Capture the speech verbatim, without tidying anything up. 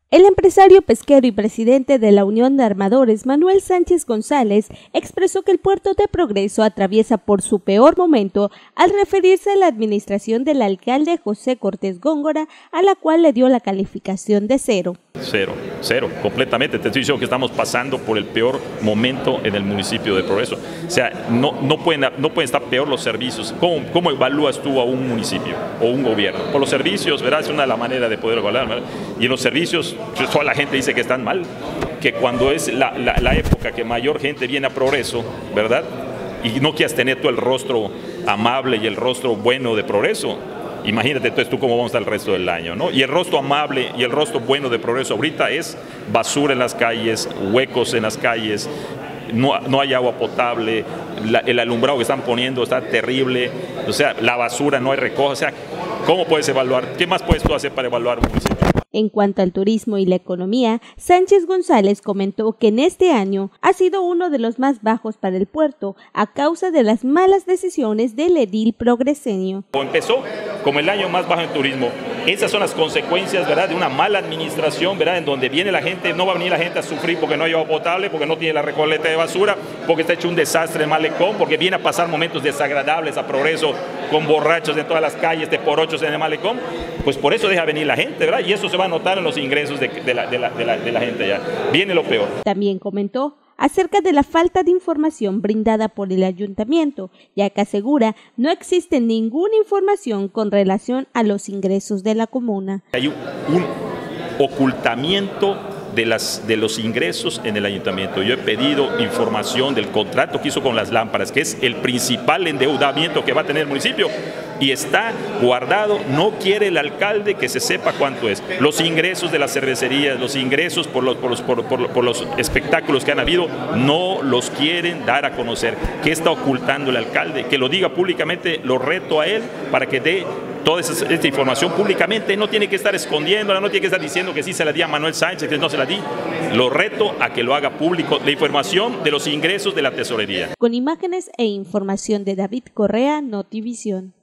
El empresario pesquero y presidente de la Unión de Armadores, Manuel Sánchez González, expresó que el puerto de Progreso atraviesa por su peor momento al referirse a la administración del alcalde José Cortés Góngora, a la cual le dio la calificación de cero. Cero, cero, completamente. Te estoy diciendo que estamos pasando por el peor momento en el municipio de Progreso. O sea, no, no, pueden, no pueden estar peor los servicios. ¿Cómo, cómo evalúas tú a un municipio o un gobierno? Por los servicios, ¿verdad? Es una de las maneras de poder evaluar, ¿verdad? Y en los servicios, toda la gente dice que están mal, que cuando es la, la, la época que mayor gente viene a Progreso, ¿verdad? Y no quieras tener tú el rostro amable y el rostro bueno de Progreso. Imagínate entonces tú cómo vamos a estar el resto del año, ¿no? Y el rostro amable y el rostro bueno de Progreso ahorita es basura en las calles, huecos en las calles, no, no hay agua potable, la, el alumbrado que están poniendo está terrible, o sea, la basura no hay recojo, o sea, ¿cómo puedes evaluar? ¿Qué más puedes tú hacer para evaluar un municipio? En cuanto al turismo y la economía, Sánchez González comentó que en este año ha sido uno de los más bajos para el puerto a causa de las malas decisiones del edil progreseño. Empezó como el año más bajo en turismo. Esas son las consecuencias, ¿verdad?, de una mala administración, ¿verdad?, en donde viene la gente, no va a venir la gente a sufrir porque no hay agua potable, porque no tiene la recolecta de basura, porque está hecho un desastre en Malecón, porque viene a pasar momentos desagradables a Progreso con borrachos en todas las calles, de porochos en el Malecón. Pues por eso deja venir la gente, ¿verdad? Y eso se va a notar en los ingresos de, de, la, de, la, de, la, de la gente ya. Viene lo peor. También comentó acerca de la falta de información brindada por el ayuntamiento, ya que asegura no existe ninguna información con relación a los ingresos de la comuna. Hay un ocultamiento de, las, de los ingresos en el ayuntamiento. Yo he pedido información del contrato que hizo con las lámparas, que es el principal endeudamiento que va a tener el municipio, y está guardado. No quiere el alcalde que se sepa cuánto es. Los ingresos de las cervecerías, los ingresos por los, por los, por, por, por los espectáculos que han habido, no los quieren dar a conocer. ¿Qué está ocultando el alcalde? Que lo diga públicamente, lo reto a él para que dé toda esa, esta información públicamente. No tiene que estar escondiéndola, no tiene que estar diciendo que sí se la di a Manuel Sánchez, que no se la di. Lo reto a que lo haga público, la información de los ingresos de la tesorería. Con imágenes e información de David Correa, Notivisión.